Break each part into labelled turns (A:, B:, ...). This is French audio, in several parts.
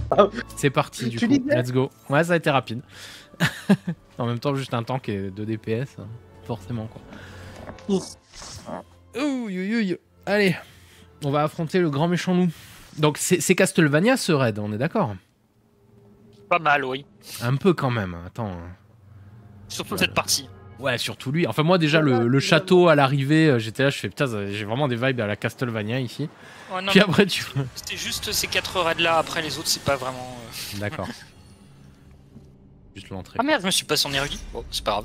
A: C'est parti du
B: Tu
A: coup,
B: disais
A: let's go. Ouais, ça a été rapide. En même temps, juste un tank et 2 DPS, hein, forcément quoi. Ouh, allez, on va affronter le grand méchant loup. Donc c'est Castlevania ce raid, on est d'accord?
C: Pas mal, oui.
A: Un peu quand même, attends.
C: Surtout cette partie.
A: Ouais, surtout lui. Enfin moi déjà le château à l'arrivée, j'étais là, je fais putain, j'ai vraiment des vibes à la Castlevania ici.
C: Ouais, non,
A: Puis après tu...
C: c'était juste ces 4 raids là, après les autres c'est pas vraiment...
A: D'accord. Juste l'entrée.
C: Ah merde, je me suis passé en érudit. Bon, c'est pas grave.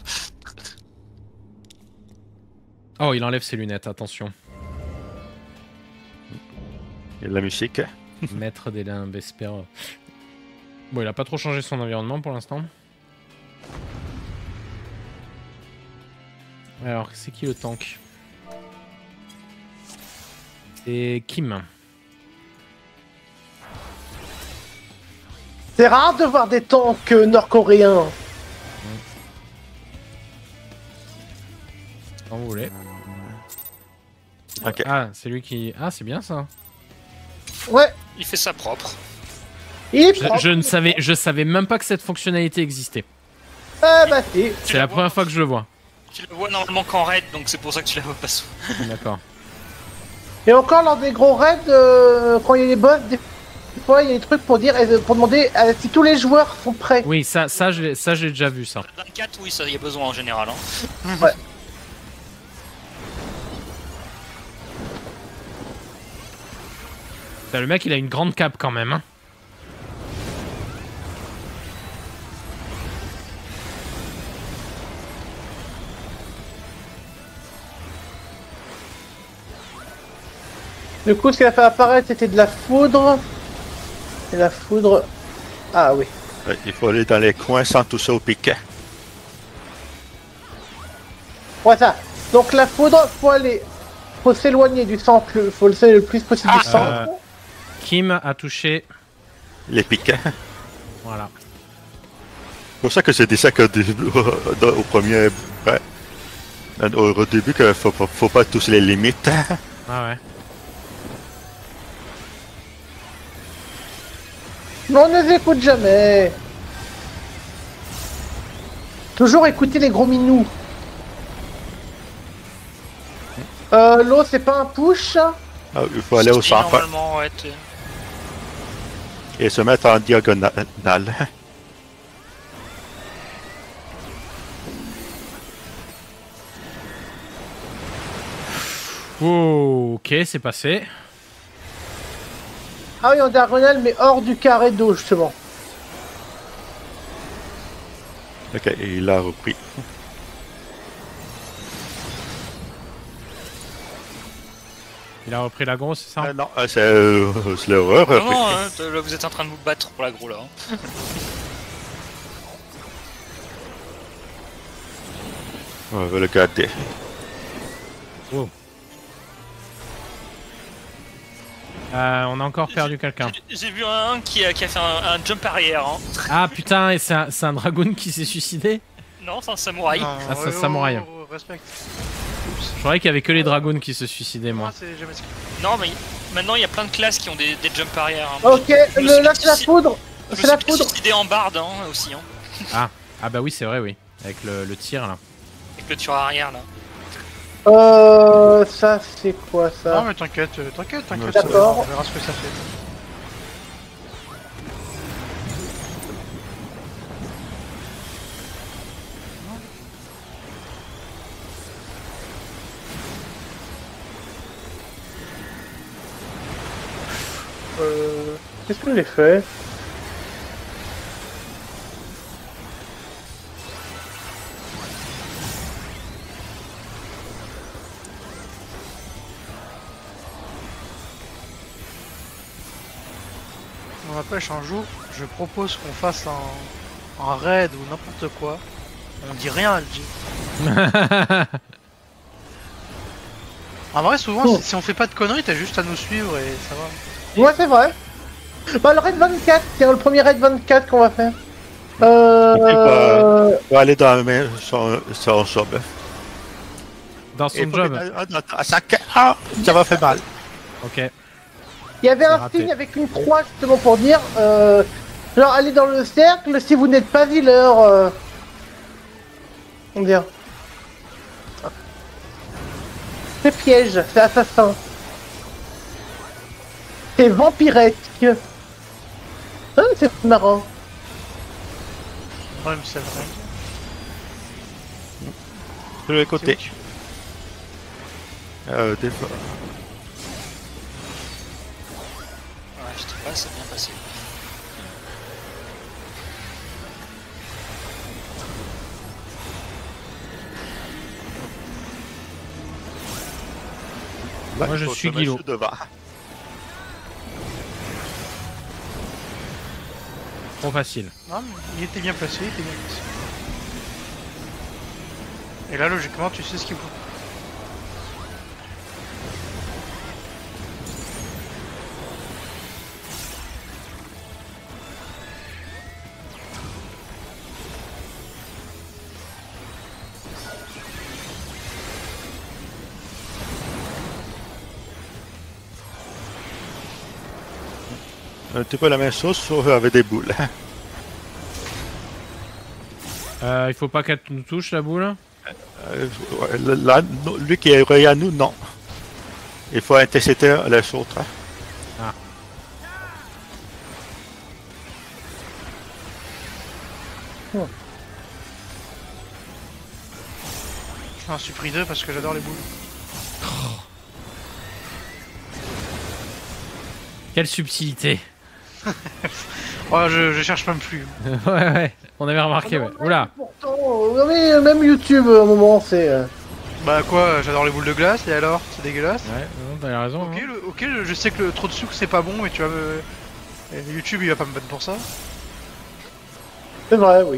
A: Oh, il enlève ses lunettes, attention.
D: Il y a de la musique.
A: Maître des limbes, Vesper. Bon, il a pas trop changé son environnement pour l'instant. Alors, c'est qui le tank? C'est Kim.
B: C'est rare de voir des tanks nord-coréens.
A: Quand vous voulez.
D: Ok.
A: Ah, c'est lui qui... Ah, c'est bien ça.
B: Ouais,
C: Il fait ça propre.
B: il est propre.
A: Je savais même pas que cette fonctionnalité existait.
B: Ah bah si.
A: C'est la première fois que je le vois.
C: Tu le vois normalement qu'en raid, donc c'est pour ça que tu la vois pas souvent.
A: D'accord.
B: Et encore lors des gros raids, quand il y a des boss, des fois il y a des trucs pour dire, pour demander si tous les joueurs sont prêts.
A: Oui, ça j'ai déjà vu ça.
C: 24, oui, ça y a besoin en général. Hein.
B: Ouais.
A: Putain, le mec il a une grande cape quand même. Hein.
B: Du coup, ce qu'il a fait apparaître, c'était de la foudre. Et la foudre... Ah oui.
D: Ouais, il faut aller dans les coins sans toucher au piquet.
B: Ouais, ça. Donc la foudre, faut s'éloigner du centre, faut le le plus possible du centre.
A: Kim a touché...
D: Les piquets.
A: Voilà.
D: C'est pour ça que j'ai dit ça qu'au début, au premier... Ouais. Au début, qu'il faut pas toucher les limites.
A: Ah ouais.
B: Mais on ne les écoute jamais. Toujours écouter les gros minous. L'eau, c'est pas un push.
D: Ah, il faut aller au
C: Si,
D: centre
C: normalement, ouais,
D: et se mettre en diagonale.
A: Oh, ok, c'est passé.
B: Ah oui, en diagonale, mais hors du carré d'eau, justement.
D: Ok, et il a repris.
A: Il a repris la grosse, c'est ça?
D: Non, c'est l'horreur.
C: Non, non, hein, là, vous êtes en train de vous battre pour l'agro là. Hein.
D: On va le garder.
A: Wow. On a encore perdu quelqu'un.
C: J'ai vu un qui a fait un jump arrière. Hein.
A: Ah putain, et c'est un dragoon qui s'est suicidé?
C: Non, c'est un samouraï.
E: Non,
A: Ah, c'est samouraï.
E: Respect.
A: Je croyais qu'il y avait que les dragoons qui se suicidaient, moi.
E: Moi, c'est jamais ce que-
C: Non, mais maintenant il y a plein de classes qui ont des jump arrière. Hein.
B: Ok,
C: Je me suis
B: là c'est la foudre.
C: Je me
B: C'est la
C: suis
B: foudre.
C: suicidé en barde hein, aussi, hein,
A: Ah bah oui, c'est vrai, oui. Avec le tir, là.
C: avec le tir arrière là.
B: Ça c'est quoi ça?
E: Non, mais t'inquiète.
B: D'accord.
E: On verra ce que ça fait.
B: Qu'est-ce que j'ai fait?
E: On empêche un jour, je propose qu'on fasse un raid ou n'importe quoi. On dit rien à LG. En vrai, souvent,
B: Oh.
E: si on fait pas de conneries, t'as juste à nous suivre et ça va.
B: Ouais, c'est vrai. Bah, le raid 24, c'est le premier raid 24 qu'on va faire.
D: On va aller dans son job.
A: Dans son job.
D: Ça va faire mal.
A: Ok.
B: Il y avait un
A: raté.
B: signe avec une croix justement pour dire genre allez dans le cercle si vous n'êtes pas healer. On dire. C'est piège, c'est assassin. C'est vampiresque. Ah, c'est marrant.
E: Ouais, mais c'est vrai.
D: De l'autre côté.
E: C'est où
D: Des fois.
C: Ouais, je sais pas, c'est bien passé.
D: Là,
A: Moi, je
D: faut
A: suis
D: se mettre
A: Guilo.
D: devant.
A: Trop facile.
E: Non, mais il était bien placé, il était bien placé. Et là, logiquement, tu sais ce qu'il faut.
D: Un petit peu la même chose, sauf avec des boules.
A: Il faut pas qu'elle nous touche la boule.
D: Ouais, là, lui qui est relié à nous, non. Il faut intercepter les autres.
E: J'en suis pris 2 parce que j'adore les boules.
A: Quelle subtilité.
E: Oh, je cherche même plus.
A: Ouais, on avait remarqué, ouais. Oula.
B: Pourtant, mais même YouTube, à un moment, c'est.
E: Bah quoi, j'adore les boules de glace, et alors? C'est dégueulasse?
A: Ouais, non, t'as raison.
E: Ok,
A: hein.
E: ok, je sais que le trop de sucre c'est pas bon, mais tu vas me... YouTube il va pas me battre pour ça.
B: C'est vrai, oui.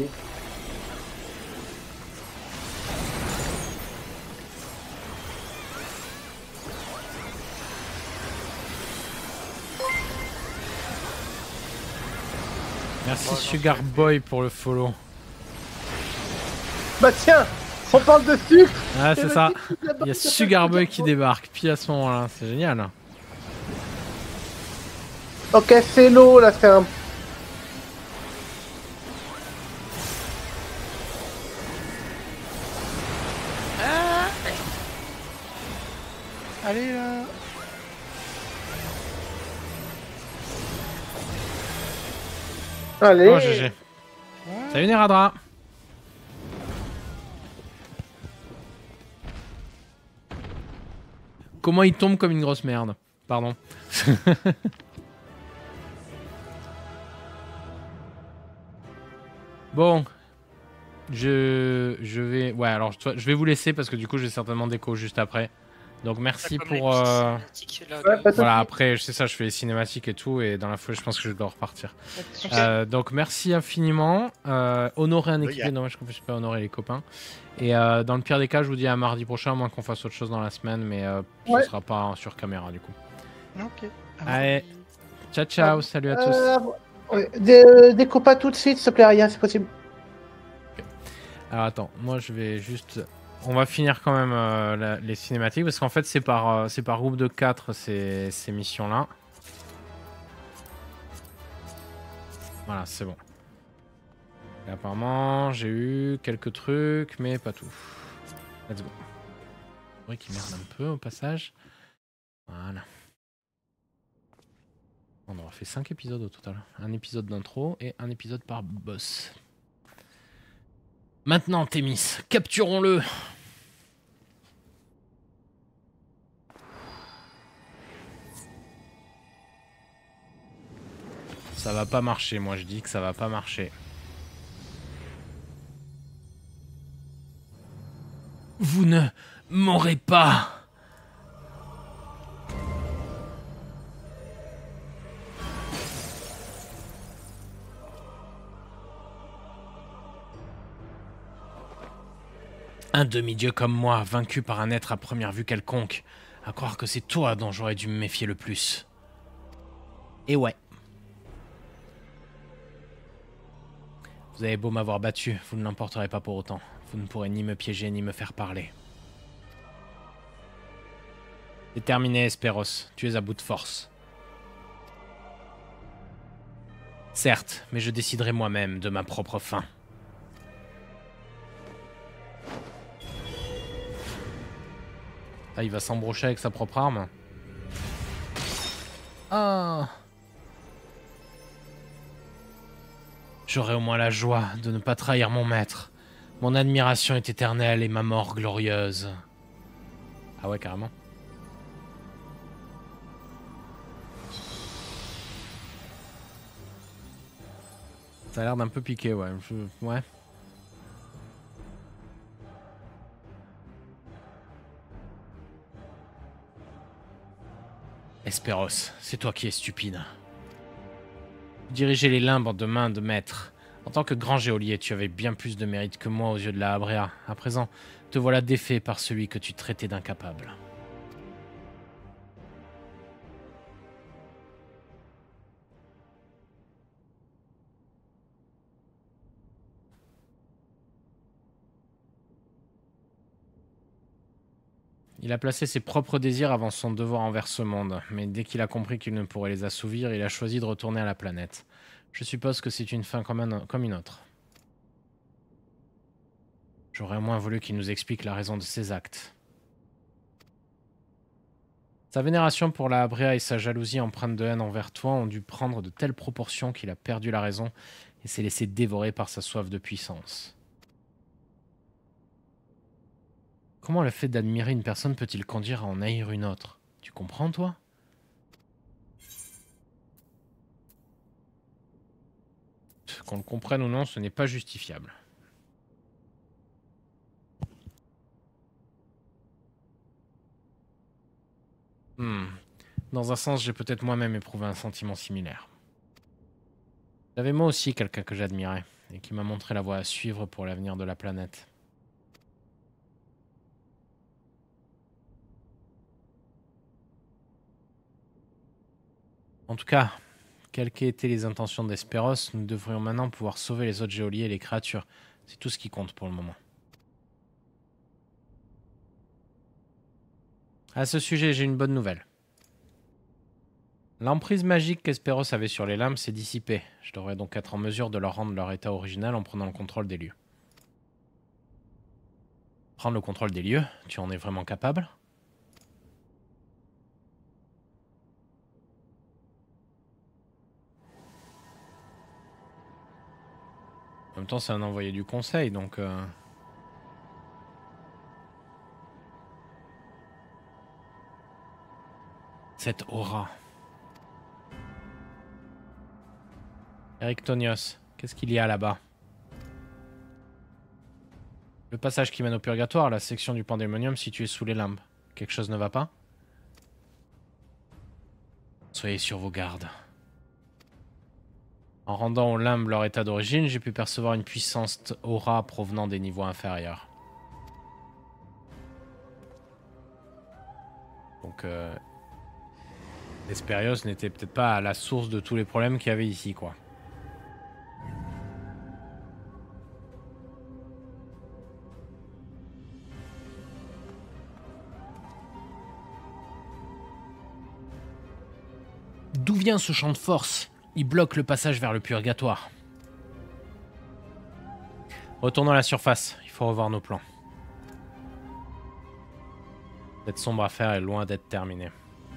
A: Merci Sugar Boy pour le follow.
B: Bah tiens, on parle de sucre.
A: Ah, c'est ça.
B: le titre de la
A: Il y a
B: barre qui
A: Sugar
B: s'appelle
A: Boy qui débarque. Puis à ce moment-là, c'est génial.
B: Ok, c'est l'eau, là, c'est un.
E: Allez là.
B: Allez.
A: Oh, GG. Salut Neradra. Comment il tombe comme une grosse merde. Pardon. Bon. Je vais... Ouais, alors je vais vous laisser parce que du coup, j'ai certainement déco juste après. Donc merci
C: Comme les
A: pour...
C: petites cinématiques, là,
B: Ouais, pas de
A: Voilà,
B: soucis.
A: après, je sais ça, je fais les cinématiques et tout, et dans la foulée, je pense que je dois repartir.
B: Ok.
A: Donc merci infiniment. Honorer un équipier,
D: Yeah.
A: dommage qu'on puisse pas honorer les copains. Et dans le pire des cas, je vous dis à mardi prochain, à moins qu'on fasse autre chose dans la semaine, mais
B: Ouais.
A: ce sera pas sur caméra du coup.
E: Ok.
A: Allez, ciao ciao, salut à tous.
B: Ouais, découpe pas tout de suite, s'il te plaît, rien, c'est possible.
A: Alors attends, moi je vais juste... On va finir quand même les cinématiques, parce qu'en fait c'est par groupe de 4 ces missions-là. Voilà, c'est bon. Et apparemment, j'ai eu quelques trucs, mais pas tout. Let's go. C'est vrai qu'il merde un peu au passage. Voilà. On aura fait 5 épisodes au total. Un épisode d'intro et un épisode par boss. Maintenant, Thémis, capturons-le. Ça va pas marcher, moi je dis que ça va pas marcher. Vous ne m'aurez pas. Un demi-dieu comme moi, vaincu par un être à première vue quelconque. À croire que c'est toi dont j'aurais dû me méfier le plus. Et ouais. Vous avez beau m'avoir battu, vous ne l'emporterez pas pour autant. Vous ne pourrez ni me piéger ni me faire parler. C'est terminé, Esperos. Tu es à bout de force. Certes, mais je déciderai moi-même de ma propre fin. Ah, il va s'embrocher avec sa propre arme. Ah! J'aurai au moins la joie de ne pas trahir mon maître. Mon admiration est éternelle et ma mort glorieuse. Ah ouais, carrément. Ça a l'air d'un peu piqué, ouais. Ouais. Esperos, c'est toi qui es stupide. Diriger les limbes de main de maître. En tant que grand geôlier, tu avais bien plus de mérite que moi aux yeux de la Abrea. À présent, te voilà défait par celui que tu traitais d'incapable. Il a placé ses propres désirs avant son devoir envers ce monde, mais dès qu'il a compris qu'il ne pourrait les assouvir, il a choisi de retourner à la planète. Je suppose que c'est une fin comme une autre. J'aurais au moins voulu qu'il nous explique la raison de ses actes. Sa vénération pour la Abrea et sa jalousie empreinte de haine envers toi ont dû prendre de telles proportions qu'il a perdu la raison et s'est laissé dévorer par sa soif de puissance. Comment le fait d'admirer une personne peut-il conduire à en haïr une autre? Tu comprends, toi? Qu'on le comprenne ou non, ce n'est pas justifiable. Dans un sens, j'ai peut-être moi-même éprouvé un sentiment similaire. J'avais moi aussi quelqu'un que j'admirais, et qui m'a montré la voie à suivre pour l'avenir de la planète. En tout cas, quelles qu'aient été les intentions d'Esperos, nous devrions maintenant pouvoir sauver les autres géoliers et les créatures. C'est tout ce qui compte pour le moment. À ce sujet, j'ai une bonne nouvelle. L'emprise magique qu'Esperos avait sur les lames s'est dissipée. Je devrais donc être en mesure de leur rendre leur état original en prenant le contrôle des lieux. Prendre le contrôle des lieux, tu en es vraiment capable ? En même temps, c'est un envoyé du conseil, donc... Cette aura. Erictonios, qu'est-ce qu'il y a là-bas? Le passage qui mène au purgatoire, la section du pandémonium située sous les limbes. Quelque chose ne va pas? Soyez sur vos gardes. En rendant aux limbes leur état d'origine, j'ai pu percevoir une puissante aura provenant des niveaux inférieurs. Donc, Esperios n'était peut-être pas à la source de tous les problèmes qu'il y avait ici, quoi. D'où vient ce champ de force? Il bloque le passage vers le purgatoire. Retournons à la surface, il faut revoir nos plans. Cette sombre affaire est loin d'être terminée.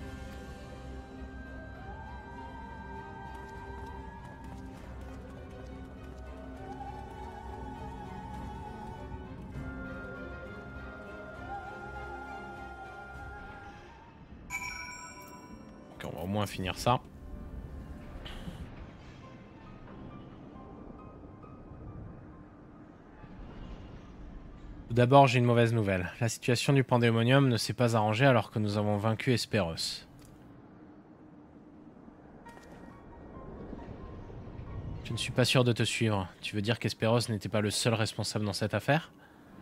A: Ok, on va au moins finir ça. Tout d'abord, j'ai une mauvaise nouvelle. La situation du pandémonium ne s'est pas arrangée alors que nous avons vaincu Esperos. Je ne suis pas sûr de te suivre. Tu veux dire qu'Esperos n'était pas le seul responsable dans cette affaire?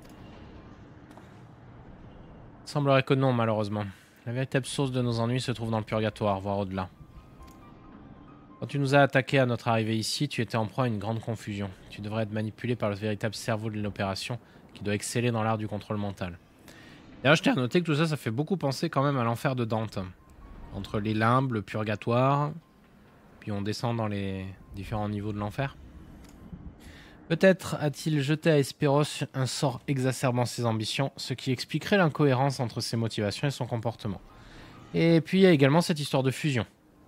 A: Il semblerait que non, malheureusement. La véritable source de nos ennuis se trouve dans le purgatoire, voire au-delà. Quand tu nous as attaqués à notre arrivée ici, tu étais en proie à une grande confusion. Tu devrais être manipulé par le véritable cerveau de l'opération, qui doit exceller dans l'art du contrôle mental. D'ailleurs, je tiens à noter que tout ça, ça fait beaucoup penser quand même à l'enfer de Dante. Entre les limbes, le purgatoire... puis on descend dans les différents niveaux de l'enfer. Peut-être a-t-il jeté à Hesperos un sort exacerbant ses ambitions, ce qui expliquerait l'incohérence entre ses motivations et son comportement. Et puis il y a également cette histoire de fusion.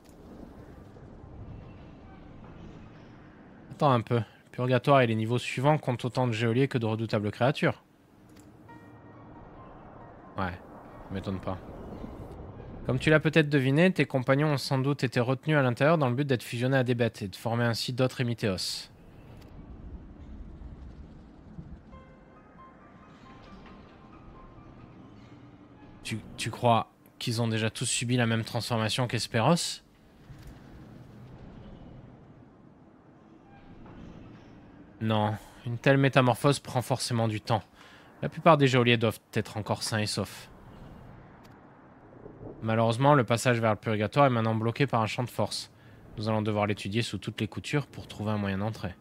A: Attends un peu. Le purgatoire et les niveaux suivants comptent autant de geôliers que de redoutables créatures. Ouais, ça m'étonne pas. Comme tu l'as peut-être deviné, tes compagnons ont sans doute été retenus à l'intérieur dans le but d'être fusionnés à des bêtes et de former ainsi d'autres Émitéos. Tu crois qu'ils ont déjà tous subi la même transformation qu'Hesperos? Non, une telle métamorphose prend forcément du temps. La plupart des geôliers doivent être encore sains et saufs. Malheureusement, le passage vers le purgatoire est maintenant bloqué par un champ de force. Nous allons devoir l'étudier sous toutes les coutures pour trouver un moyen d'entrée.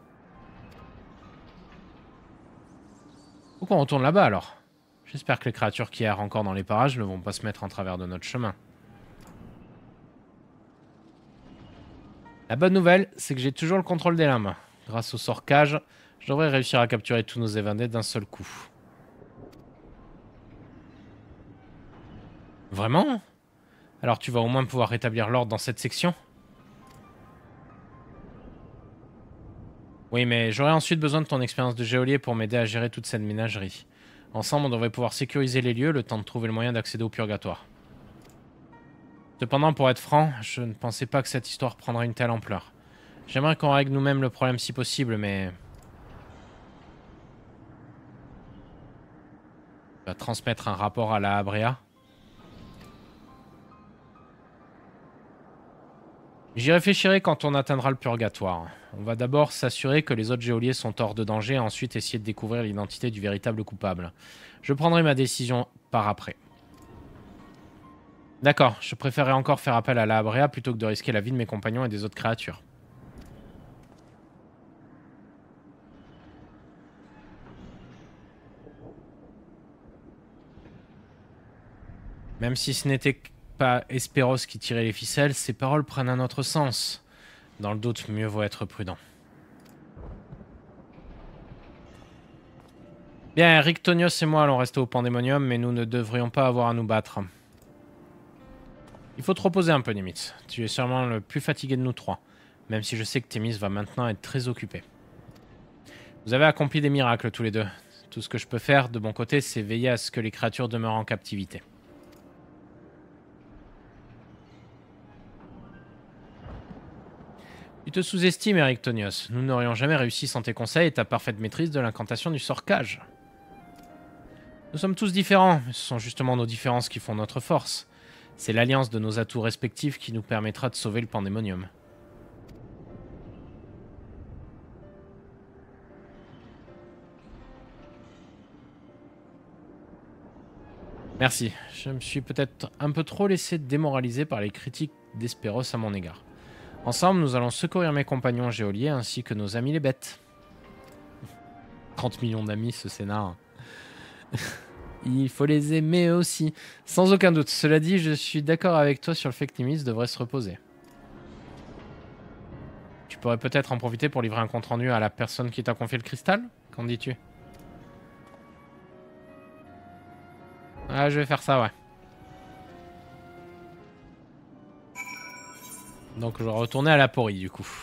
A: Faut qu'on retourne là-bas alors. J'espère que les créatures qui errent encore dans les parages ne vont pas se mettre en travers de notre chemin. La bonne nouvelle, c'est que j'ai toujours le contrôle des lames. Grâce au sort cage, je devrais réussir à capturer tous nos évadés d'un seul coup. Vraiment? Alors tu vas au moins pouvoir rétablir l'ordre dans cette section? Oui, mais j'aurai ensuite besoin de ton expérience de geôlier pour m'aider à gérer toute cette ménagerie. Ensemble, on devrait pouvoir sécuriser les lieux le temps de trouver le moyen d'accéder au purgatoire. Cependant, pour être franc, je ne pensais pas que cette histoire prendrait une telle ampleur. J'aimerais qu'on règle nous-mêmes le problème si possible, mais... Tu vas transmettre un rapport à la Abrea. J'y réfléchirai quand on atteindra le purgatoire. On va d'abord s'assurer que les autres geôliers sont hors de danger et ensuite essayer de découvrir l'identité du véritable coupable. Je prendrai ma décision par après. D'accord, je préférerais encore faire appel à la Abrea plutôt que de risquer la vie de mes compagnons et des autres créatures. Même si ce n'était pas Hesperos qui tirait les ficelles, ses paroles prennent un autre sens. Dans le doute, mieux vaut être prudent. Bien, Rictonios et moi allons rester au Pandémonium, mais nous ne devrions pas avoir à nous battre. Il faut te reposer un peu, Nimitz. Tu es sûrement le plus fatigué de nous trois, même si je sais que Thémis va maintenant être très occupé. Vous avez accompli des miracles tous les deux. Tout ce que je peux faire de mon côté, c'est veiller à ce que les créatures demeurent en captivité. Tu te sous-estimes, Rictonios. Nous n'aurions jamais réussi sans tes conseils et ta parfaite maîtrise de l'incantation du sort cage. Nous sommes tous différents, mais ce sont justement nos différences qui font notre force. C'est l'alliance de nos atouts respectifs qui nous permettra de sauver le Pandémonium. Merci. Je me suis peut-être un peu trop laissé démoraliser par les critiques d'Hesperos à mon égard. Ensemble, nous allons secourir mes compagnons géoliers ainsi que nos amis les bêtes. 30 millions d'amis, ce scénar. Il faut les aimer aussi. Sans aucun doute. Cela dit, je suis d'accord avec toi sur le fait que Nimitz devrait se reposer. Tu pourrais peut-être en profiter pour livrer un compte-rendu à la personne qui t'a confié le cristal? Qu'en dis-tu? Ah, je vais faire ça, ouais. Donc je vais retourner à la Pori du coup.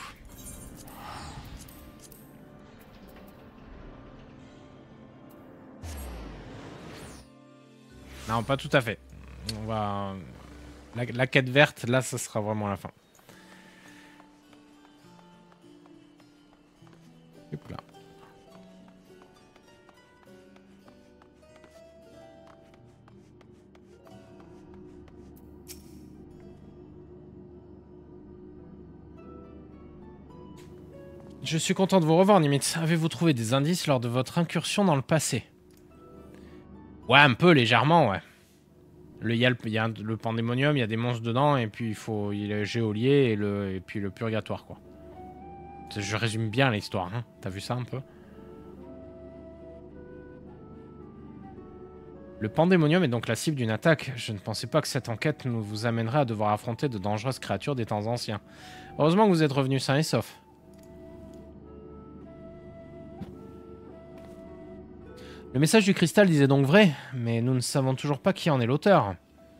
A: Non, pas tout à fait. On va... La quête verte, là, ça sera vraiment la fin. Hop là. Je suis content de vous revoir, Nimitz. Avez-vous trouvé des indices lors de votre incursion dans le passé? Ouais, un peu, légèrement, ouais. Il y a le Pandémonium, il y a des monstres dedans, et puis il y a le géolier et puis le purgatoire, quoi. Je résume bien l'histoire, hein. T'as vu ça un peu? Le Pandémonium est donc la cible d'une attaque. Je ne pensais pas que cette enquête nous vous amènerait à devoir affronter de dangereuses créatures des temps anciens. Heureusement que vous êtes revenus sains et saufs. Le message du cristal disait donc vrai, mais nous ne savons toujours pas qui en est l'auteur.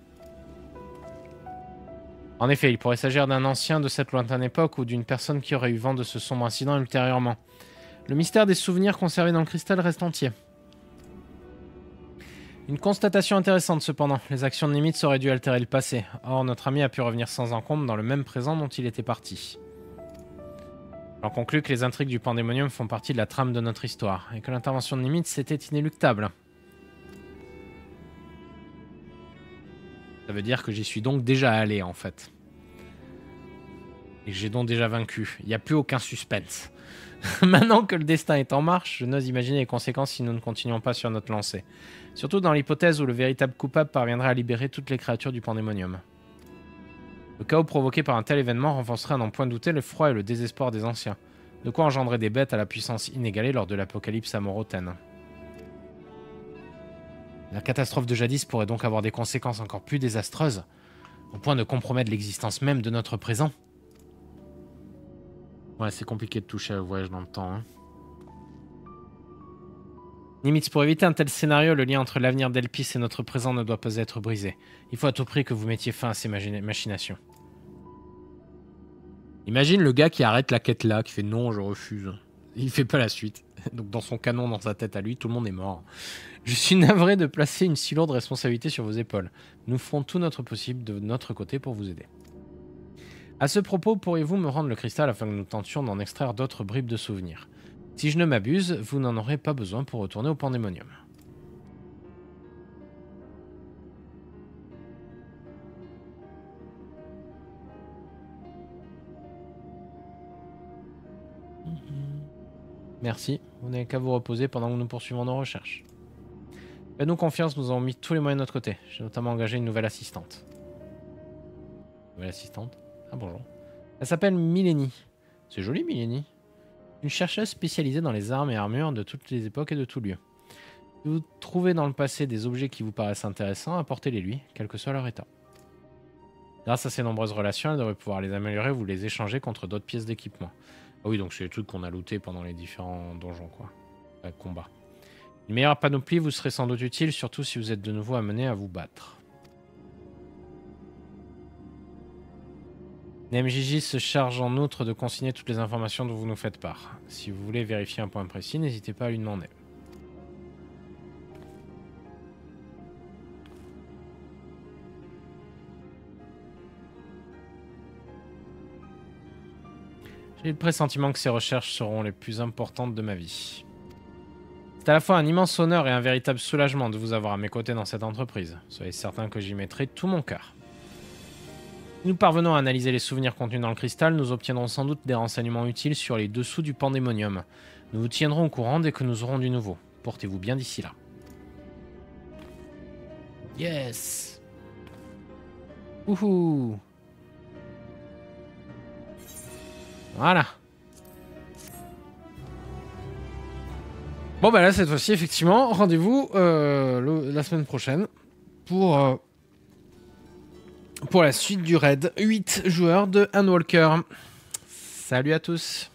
A: En effet, il pourrait s'agir d'un ancien de cette lointaine époque ou d'une personne qui aurait eu vent de ce sombre incident ultérieurement. Le mystère des souvenirs conservés dans le cristal reste entier. Une constatation intéressante cependant, les actions de Nimitz auraient dû altérer le passé. Or, notre ami a pu revenir sans encombre dans le même présent dont il était parti. J'en conclus que les intrigues du Pandémonium font partie de la trame de notre histoire, et que l'intervention de Nimitz était inéluctable. Ça veut dire que j'y suis donc déjà allé, en fait. Et que j'ai donc déjà vaincu. Il n'y a plus aucun suspense. Maintenant que le destin est en marche, je n'ose imaginer les conséquences si nous ne continuons pas sur notre lancée. Surtout dans l'hypothèse où le véritable coupable parviendrait à libérer toutes les créatures du Pandémonium. Le chaos provoqué par un tel événement renforcerait à n'en point douter l'effroi et le désespoir des anciens. De quoi engendrer des bêtes à la puissance inégalée lors de l'apocalypse amorotaine. La catastrophe de jadis pourrait donc avoir des conséquences encore plus désastreuses, au point de compromettre l'existence même de notre présent. Ouais, c'est compliqué de toucher au voyage dans le temps. Hein. Nimitz, pour éviter un tel scénario, le lien entre l'avenir d'Elpis et notre présent ne doit pas être brisé. Il faut à tout prix que vous mettiez fin à ces machinations. Imagine le gars qui arrête la quête là, qui fait non, je refuse. Il fait pas la suite. Donc dans son canon, dans sa tête à lui, tout le monde est mort. Je suis navré de placer une si lourde responsabilité sur vos épaules. Nous ferons tout notre possible de notre côté pour vous aider. À ce propos, pourriez-vous me rendre le cristal afin que nous tentions d'en extraire d'autres bribes de souvenirs? Si je ne m'abuse, vous n'en aurez pas besoin pour retourner au Pandémonium. Merci, vous n'avez qu'à vous reposer pendant que nous poursuivons nos recherches. Faites-nous confiance, nous avons mis tous les moyens de notre côté. J'ai notamment engagé une nouvelle assistante. Nouvelle assistante? Ah bonjour. Elle s'appelle Mileni. C'est joli Mileni. Une chercheuse spécialisée dans les armes et armures de toutes les époques et de tous lieux. Si vous trouvez dans le passé des objets qui vous paraissent intéressants, apportez-les lui, quel que soit leur état. Grâce à ses nombreuses relations, elle devrait pouvoir les améliorer ou les échanger contre d'autres pièces d'équipement. Ah oui, donc c'est les trucs qu'on a lootés pendant les différents donjons, quoi. Combats. Une meilleure panoplie vous serait sans doute utile, surtout si vous êtes de nouveau amené à vous battre. NMJJ se charge en outre de consigner toutes les informations dont vous nous faites part. Si vous voulez vérifier un point précis, n'hésitez pas à lui demander. J'ai le pressentiment que ces recherches seront les plus importantes de ma vie. C'est à la fois un immense honneur et un véritable soulagement de vous avoir à mes côtés dans cette entreprise. Soyez certain que j'y mettrai tout mon cœur. Si nous parvenons à analyser les souvenirs contenus dans le cristal, nous obtiendrons sans doute des renseignements utiles sur les dessous du Pandémonium. Nous vous tiendrons au courant dès que nous aurons du nouveau. Portez-vous bien d'ici là. Yes! Wouhou! Voilà. Bon bah là cette fois-ci effectivement rendez-vous la semaine prochaine pour la suite du raid 8 joueurs de Handwalker. Salut à tous.